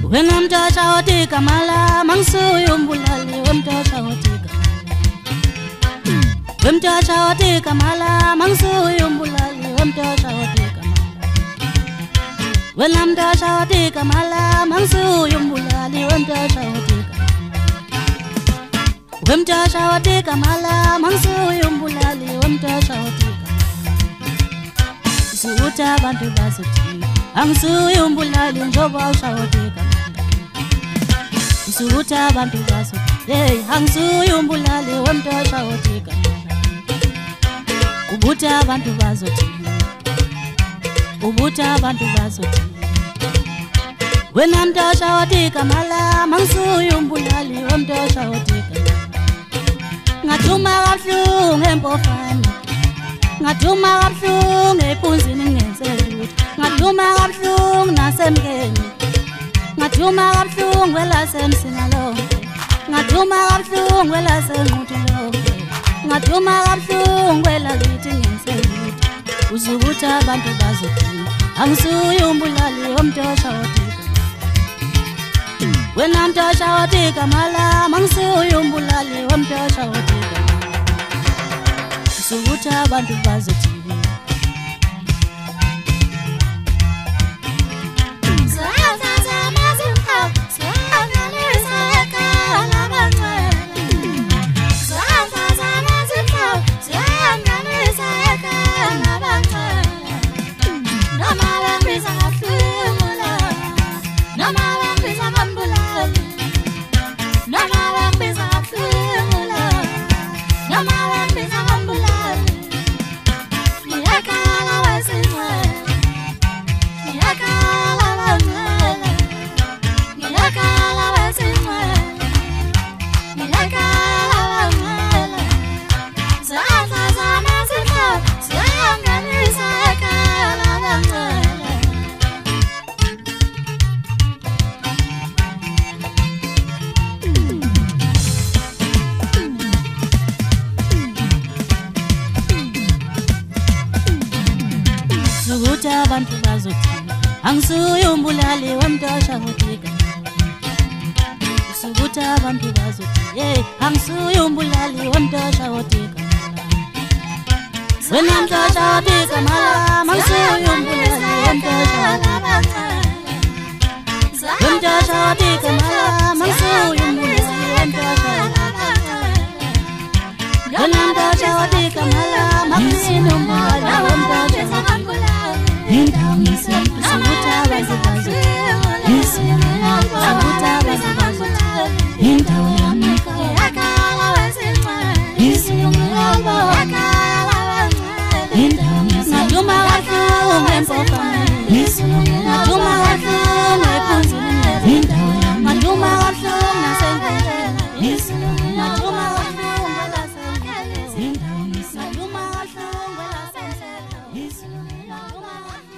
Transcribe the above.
Wena mtasha watika mala mangsuyo mbulali wemtasha watika wemtasha watika mala mangsuyo mbulali wemtasha watika wena mtasha watika mala mangsuyo mbulali wemtasha watika wemtasha watika mala mangsuyo mbulali wemtasha watika suuta abantu bazothi angisuyo mbulali njoba ushawatika suuta abantu bazothi hey angisuyo mbulali wemtasha watika ubuta abantu bazothi wena mtasha watika mala mangisuyo mbulali wemtasha watika ngathuma kabuhlungu empofana ngathuma kabuhlungu ephunzini ngenselutho ngathuma kabuhlungu nasemkeni ngathuma kabuhlungu elasemsina lonke ngathuma kabuhlungu elasenquthu lonke ngathuma kabuhlungu elakithi ngenselutho uzukuthi abantu bazothi angisuyo umbulali womntosha watika wena mntosha watika mala mangisuyo umbulali womntosha watika uzukuthi abantu bazothi sukuthi abantu bazothi angisuyo umbulali wemntosha watika sukuthi abantu bazothi hey angisuyo umbulali wemntosha watika wena mntosha watika mala mangisuyo umbulali wemntosha watika wemntosha watika mala mangisuyo umbulali wemntosha watika wena mntosha watika mala mangisuyo umbulali wemntosha watika Indawo ngisembu sukuthi abantu bazothi indawo yami indawo ngisaduma kabuhlungu empofana ngaduma kabuhlungu ephunzini indawo yami ngaduma kabuhlungu nasendleleni ngaduma kabuhlungu elasenhleleni indawo ngisaduma kabuhlungu elasenhleleni